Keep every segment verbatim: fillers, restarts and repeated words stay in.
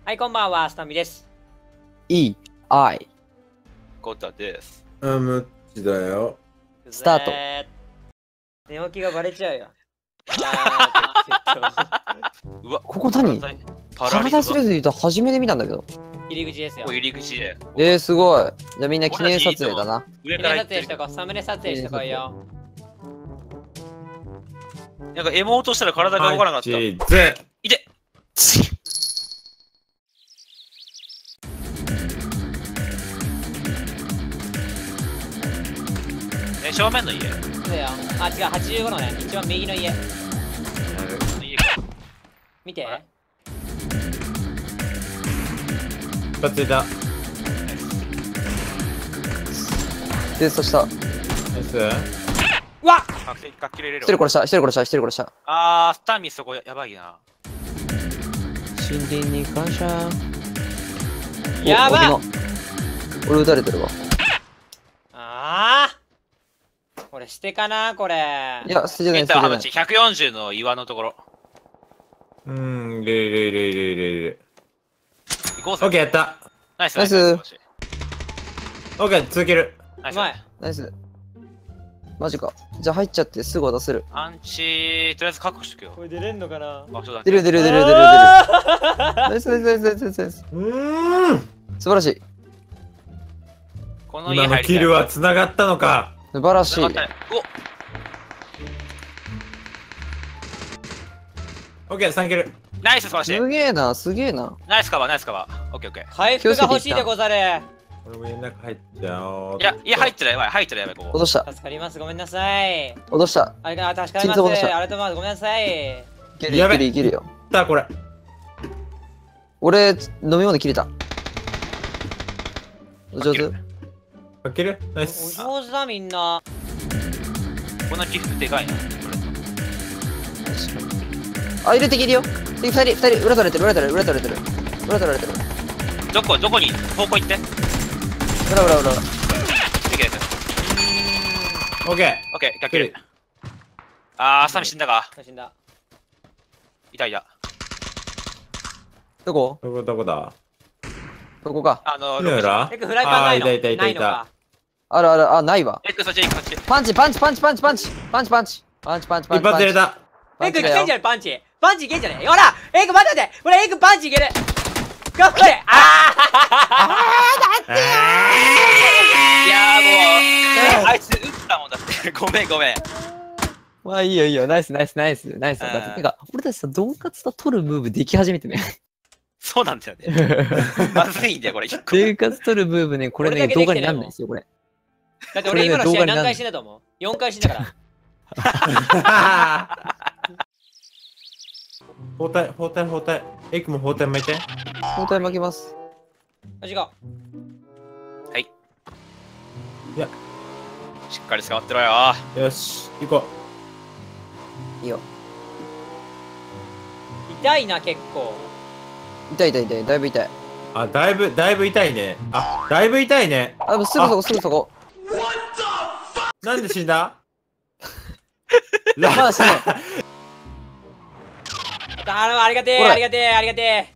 はい、こんばんは、スタミです。 E、I。 コタです。 あ、むっちだよ。 スタート。 寝起きがバレちゃうよ。あーうわ、 ここ何？パラダイスレズ言うと初めて見たんだけど。 入り口ですよ。 入り口で。 えー、すごい。じゃあみんな記念撮影だな。 上記から行ってる念撮影しとこう。サムネ撮影しとこうよ。 なんかエモートしたら体が動かなかった。 はい、 いてえ、正面の家そうだよ。あ、違う、はちじゅうごのね。一番右の家。見て。 バツイた。 で、そした。 ナイス。 うわっかきれれる。 一人殺した、一人殺した、一人殺した。 あー、スタミそこやばいな。 森林に感謝。 やばっ俺撃たれてるわ。 ああこれしてかなこれ。 いや、捨てじゃない、 見たハ捨てじゃない。 チひゃくよんじゅうの岩のところ。 うーん、レレレレレレ。 行こうぜ。 オッケー、やった。 ナイスナイス。 オッケー、続ける。 ナイス。 うまい。 ナイス。マジか。じゃあ入っちゃってすぐ渡せる。 アンチ、とりあえず確保しとくよ。 これ出れんのかな。 あ、そうだ。 出る出る出る出る出る。ナイスナイスナイスナイスナイスナイス。 うーん。 素晴らしい。 この家入りたい。 今のキルは繋がったのか。 素晴らしい。 おオッケー、さんキル。 ナイス素晴らしい。 すげえな、すげえな。 ナイスカバー、ナイスカバー。オッケーオッケー。 回復が欲しいでござる。 俺も家の中入っちゃおう。 いや、いや、入ってるやばい、入ってるやばい、ここ。 落とした。 助かります。ごめんなさい。 落とした。 あれが助かります。ありがとうございます。ごめんなさい。 いけるいやべけるいけるよ。 だ、これ。 俺、飲み物切れた。上手？ 開けるナイおス。 上手だみんな。 こんな起伏でかいな。 あ、入れて切るよ。で、二人、二人、裏取れてる、裏取れる、裏取れてる。裏取られてる。 どこ、どこに方向行って。 裏裏裏裏。 できる。 オッケオッケー、逆切る。あー、サミ死んだか。 死んだ。 いたいた。 どこ？ ー。どこどこだ。 どこか。 あの、 いるらえ、フライパンないの？ あーいたいたいたいたないのか。 あるある、あ、ないわ。 えっと、そっち行く、そっち。 パンチ、パンチ、パンチ、パンチ、パンチ、パンチ、パンチ、パンチ、パンチ、パンチ。 一発入れた。 エイクいパンチだよけんじゃねパンチ。パンチいけんじゃねほらエイク待って待ってほらエイクパンチいける頑張れあーいやーもう、あいつ撃ったもんだって。ごめん、ごめん。 まあいいよいいよ、ナイスナイスナイス、ナイス。 うんだって、てか、俺たちさ、ドンカツと取るムーブでき始めてね。 そうなんだよね。まずいんだよ、これ。一個。 ドンカツ取るムーブね、これね、 俺だけできてないもん動画になんないですよ、これ。 だって俺今の試合何回死んだと思う ?よん 回死んだから。 包帯、包帯、包帯。エイクも包帯巻いて。 包帯巻きます。 マジか。 はい。 いや。 しっかり捕まってろよ。 よし、行こいいよ。 痛いな結構。 痛い痛い痛い、だいぶ痛い。 う。あ、だいぶ、だいぶ痛いね。あ、だいぶ痛いね。 あ、もうすぐそこ、すぐそこ。 なんで死んだまだ死ね頼むありがてえほらありがてえありがてえ。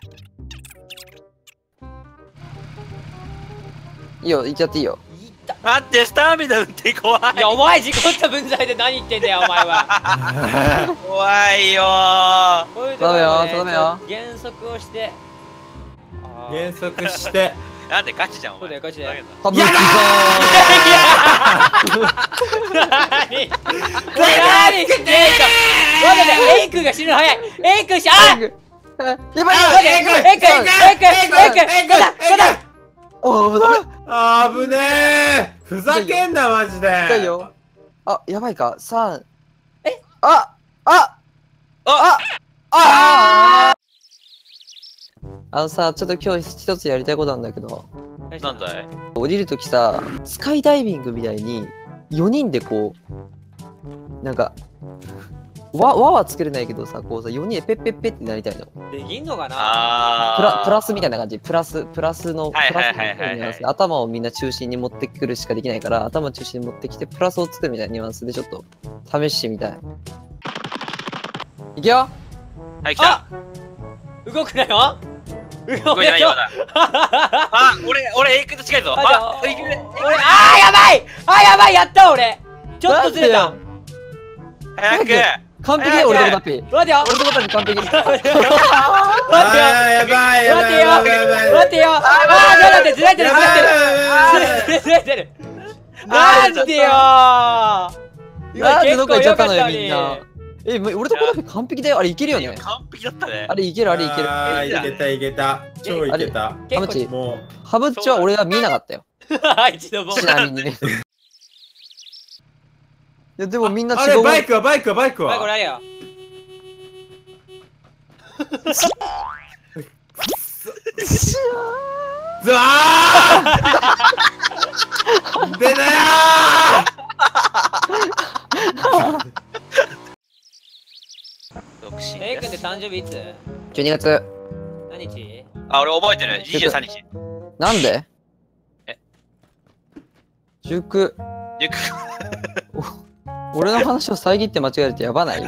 いいよ、行っちゃっていいよ。 待って、スターミナ運転怖い。 いやお前事故った分際で何言ってんだよお前は。 怖いよー。 こういうところね頼むよ減速をして。あー減速して。 なんでガチじゃん、おそうだ前。 よガチだよ。 歌舞伎さ何何してんか。待って待ってエイクが死ぬの早い。エイクしあん。やばいやばいエイクエイクエイクエイクエイクエイクどうだどうだ。 おー、危ない。 あぶねえ。ふざけんな、マジで。 痛いよ。あ、やばいか。さん。 えああああああのさ、ちょっと今日一つやりたいことなんだけど、 なんだい。 降りるときさ、スカイダイビングみたいによにんでこう、なんか、輪輪は作れないけどさ、こうさ、よにんでペッペッペッってなりたいの。 できんのかな。 あー。 プラプラスみたいな感じ。プラス、プラスの、プはいはいラスのはいはいはいニュアンスで頭をみんな中心に持ってくるしかできないから、頭を中心に持ってきて、プラスを作るみたいなニュアンスでちょっと試してみたい。いくよはい、来た。 動くなよ動いてないよまだ。あ、俺、俺、エイクと近いぞ。あ、 あ、 いける。 俺、あーやばいあーやばいやった俺ちょっとずれた早く。 完璧だよ、俺とこタッピー。 待てよ俺とこタッピー完璧。 あーやばいやばい待てよやばいやばい。 待てよあーちょっと待ってずれてるずれてるずれてるなんでよーなんでどっか行っちゃったのよ、みん今な。え、もう俺とこタッピー完璧だよ。あれいけるよね。 完璧だったね。 あれいける、あれいける。 あーいけたいけた。超いけた。 ハムチ、 もハムチは俺は見えなかったよ。 一度もちなみにね。いや、でもみんなう。あれ違う。 バイクはバイクはバイクはいこれは。 あれよずわー出なよ独身エイ君ってです。 誕生日いつじゅうにがつ。 何日あ、俺覚えてる。にじゅうさんにち。 なんでえ塾。 ゆく。 俺の話を遮って間違えるとやばない今。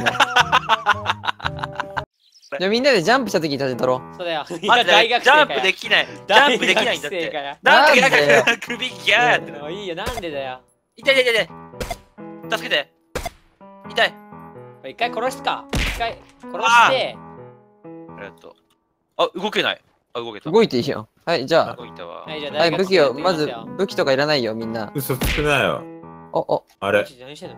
じゃあみんなでジャンプした時に写真撮ろう。 そうだよ待って、 大学生かよジャンプできない。ジャンプできないんだって。 大学生かよなんでなんでよなんか首ギャーってなる。 もういいよなんでだよ痛い痛い痛い痛い。助けて。痛い。 一回殺すか一回殺してありがとう。あ、動けない。あ、動けた。 動いていいよ。はい、じゃ動いたわ。 はいじゃああ。はい、 大学武器を、まず生やってみすよ武器とかいらないよ、みんな。 嘘つくなよ。 お、お、 あれ。 何してんの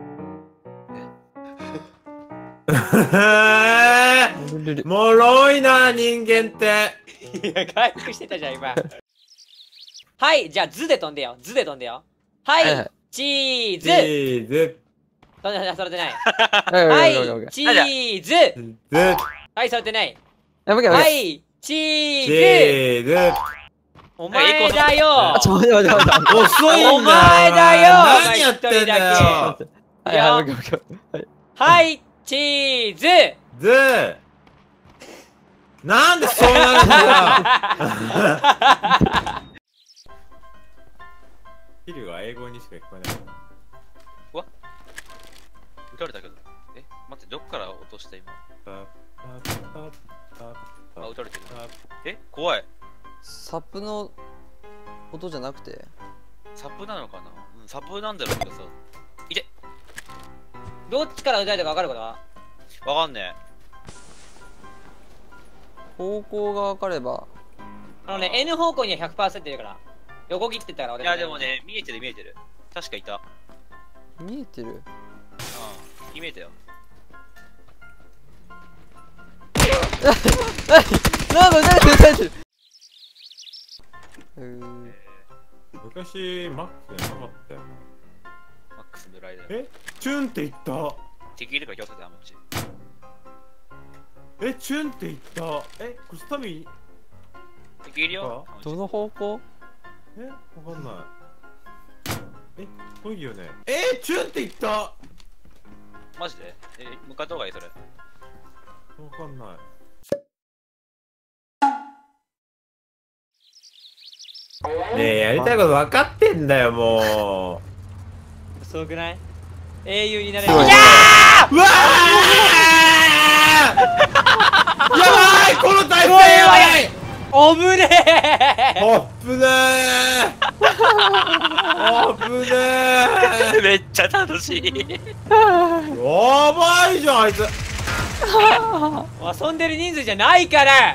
ルルル。 もろいな人間って。 いや回復してたじゃん今はいじゃあ図で飛んでよ図で飛んでよははいはいいチーチズーズ。 飛んでそれてないはい、 ははいい、はい、 チーズズ。 はいそれてないやばいやば。 はいいチチーズーズ。 お前だよあ、ちょ、待って待って待って。 遅いんだよ。 お前だよ何やってんだよ。 はい、はい、オッケーオッケー。はい。 はいチーズズ。なんでそうなるんだよ。ヒルが英語にしか聞こえない。 撃たれたけど。え、待って、どっから落とした今。あ、撃たれてる。え、怖い。 サップの音じゃなくて。 サップなのかな。うん、サップなんだろうけどさ。いて。 どっちから撃たれたか分かるかなわかんね方向が分かれば。 あのね N 方向には ひゃくパーセント いるから横切ってったからえ。 俺いや、でもね、見えてる見えてる。確かいた。 見えてる。 うん、見えたよ。 なんか撃たれてる撃たれてる。うー昔マックじゃなかったよな。 マックスのライダー。 え、チュンって言った。 敵いるから気をつけて、あんまち。 え、チュンって言った。え、これスタミ。 敵いるよ。 どの方向？ え、わかんない。え、これいいよね。え、チュンって言った。わマジでえ、向かった方がいいそれ。 かんない。ねえ、やりたいこと分かってんだよ、もすごくない英雄になれるすごいいやう。うわーやばい、この体勢やばい。 ーおぶねえあっぶねー。あっぶねー。 めっちゃ楽しい。 やばいじゃん、あいつ。 遊んでる人数じゃないから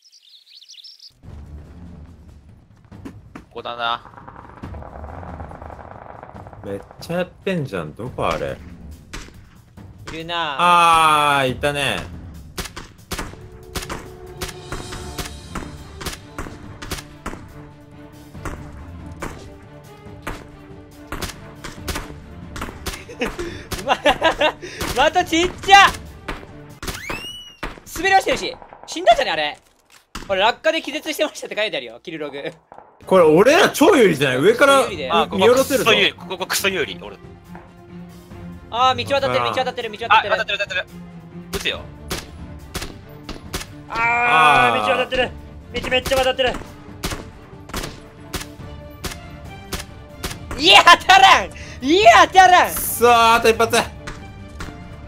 ここだな。 めっちゃやってんじゃん、どこあれ。 いるなあー、いたね。 ままたちっちゃ滑り落ちてるし死んだじゃねあれこれ落下で気絶してましたって書いてあるよキルログこれ俺ら超有利じゃない。上から有利だよあ、こ見こク下ろせるぞ。 ソ有利。ここクソ有利。俺。 あー道渡ってる道渡ってる道渡あ、 ってる当たってる当たってる。撃つよ。 あーあー道渡ってる道めっちゃ渡ってるいや当たらんいや当たらんさあ、あと一発。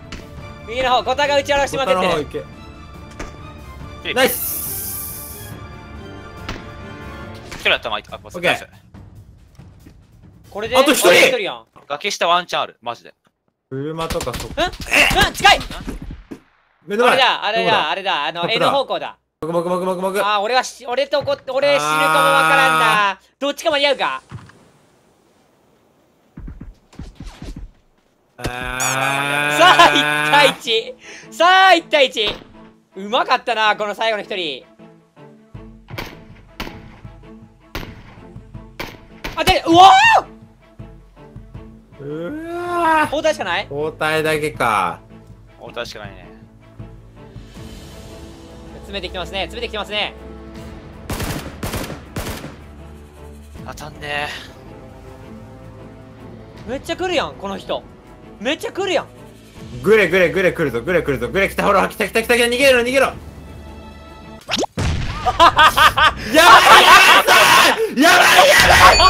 右の方小田が打ち荒らして待ってボタンの方ってる行け。ナイス。 人やったら、あ、あ、 オッケー。 これであと一人あ一人やん。 崖下ワンチャンある、マジで。 車とかそっうんうん近い目の前。 あれだあれどこだあれだあのどこだ N 方向だ。 もくもくもくもくもく。 あー俺はし俺とこ俺死ぬかもわからんな。どっちか間に合うか。 あさあいち対いちさあいち対いちうまかったなこの最後の一人。あてるうわーうわーー交代しかない。 交代だけか。 お、確かにね。 詰めてきてますね詰めてきてますね。 当たんねめっちゃ来るやんこの人。めっちゃ来るやん。 グレグレグレ来るぞグレ来るぞグレ来たほら来た来た来た来た逃げろ逃げろ。やばいやばいやばい